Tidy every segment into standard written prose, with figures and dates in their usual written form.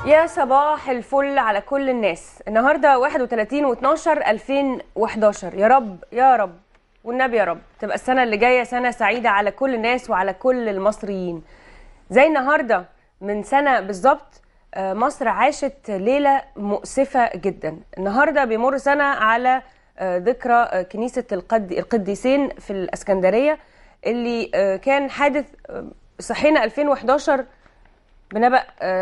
يا صباح الفل على كل الناس. النهارده 31/12/2011. يا رب يا رب والنبي يا رب تبقى السنه اللي جايه سنه سعيده على كل الناس وعلى كل المصريين. زي النهارده من سنه بالظبط مصر عاشت ليله مؤسفه جدا. النهارده بيمر سنه على ذكرى كنيسه القديسين في الاسكندريه اللي كان حادث. صحينا 2011 بنبأ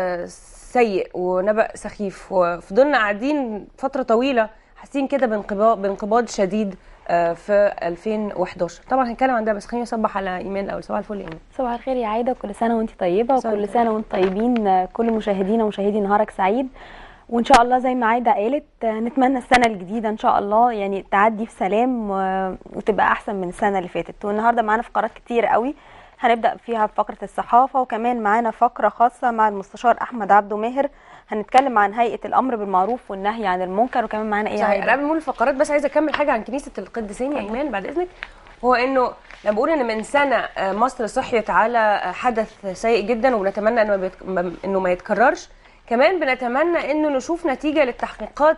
سيء ونبأ سخيف، وفضلنا قاعدين فترة طويلة حاسين كده بانقباض شديد في 2011. طبعا هنتكلم عن ده، بس خليني اصبح على ايمان الاول. صباح الفل يا ايمان. صباح الخير يا عايده، كل سنه وانت طيبه وكل سنه وانتم طيبين كل مشاهدينا ومشاهدي نهارك سعيد. وان شاء الله زي ما عايده قالت نتمنى السنه الجديده ان شاء الله يعني تعدي في سلام وتبقى احسن من السنه اللي فاتت. والنهارده معانا فقرات كتير قوي هنبدأ فيها بفقرة الصحافة، وكمان معانا فقرة خاصة مع المستشار أحمد عبده ماهر هنتكلم عن هيئة الأمر بالمعروف والنهي عن المنكر. وكمان معانا إيه صحيح. قبل ما نقول الفقرات بس عايزة أكمل حاجة عن كنيسة القديسين يا إيمان بعد إذنك. هو إنه لما بقول إن من سنة مصر صحيت على حدث سيء جدا وبنتمنى إنه ما يتكررش، كمان بنتمنى إنه نشوف نتيجة للتحقيقات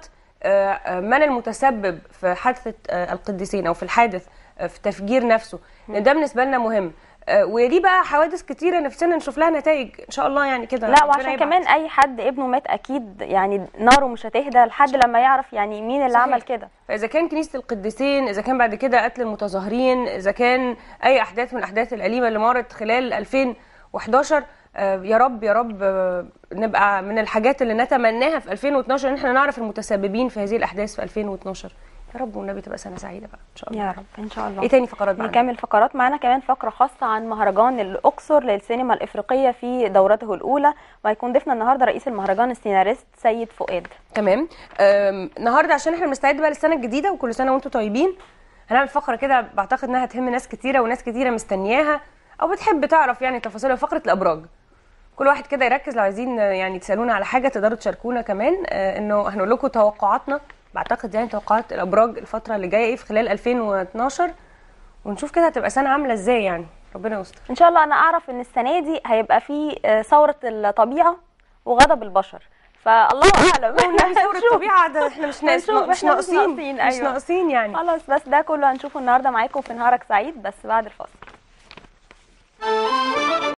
من المتسبب في حادثة القديسين أو في الحادث في تفجير نفسه، لأن ده بالنسبة لنا مهم. وليه بقى حوادث كتيره نفسنا نشوف لها نتائج ان شاء الله يعني كده. لا وعشان كمان اي حد ابنه مات اكيد يعني ناره مش هتهدى لحد لما يعرف يعني مين اللي عمل كده. فاذا كان كنيسه القديسين، اذا كان بعد كده قتل المتظاهرين، اذا كان اي احداث من الاحداث الاليمه اللي مرت خلال 2011، يا رب يا رب نبقى من الحاجات اللي نتمناها في 2012 ان احنا نعرف المتسببين في هذه الاحداث في 2012. يا رب والنبي تبقى سنه سعيده بقى ان شاء الله يا رب ان شاء الله. ايه تاني فقرات معانا؟ نكمل فقرات معانا كمان فقره خاصه عن مهرجان الاقصر للسينما الافريقيه في دورته الاولى، وهيكون ضيفنا النهارده رئيس المهرجان السيناريست سيد فؤاد. تمام. النهارده عشان احنا بنستعد بقى للسنه الجديده وكل سنه وانتم طيبين، هنعمل فقره كده بعتقد انها هتهم ناس كتيره وناس كتيره مستنياها او بتحب تعرف يعني تفاصيلها. فقره الابراج، كل واحد كده يركز. لو عايزين يعني تسالونا على حاجه تقدروا تشاركونا كمان. انه هنقول لكم توقعاتنا، بعتقد يعني توقعات الابراج الفتره اللي جايه ايه في خلال 2012، ونشوف كده هتبقى سنه عامله ازاي يعني. ربنا يستر ان شاء الله. انا اعرف ان السنه دي هيبقى في ثوره الطبيعه وغضب البشر، فالله اعلم. ثوره الطبيعه ده احنا مش ناقصين أيوة. مش ناقصين يعني. خلاص بس ده كله هنشوفه النهارده معاكم في نهارك سعيد بس بعد الفاصل.